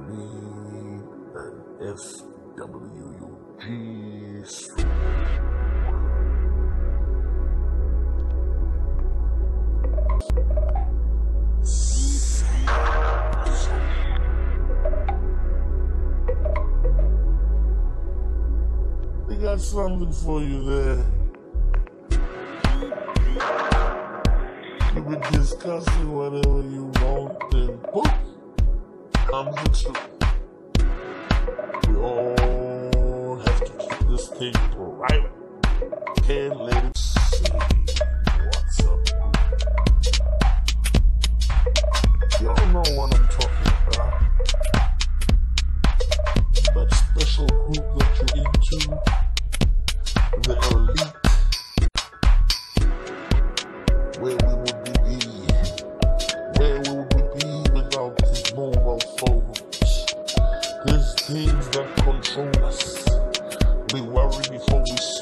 need an SWUG We got something for you there. You been discussing whatever you want, then poof, comes the truth. We all have to keep this thing private. Can't let it see what's up. Y'all know what I'm talking about. That special group that you're into, the elite, where we would be without these mobile phones. These things that control us. We worry before we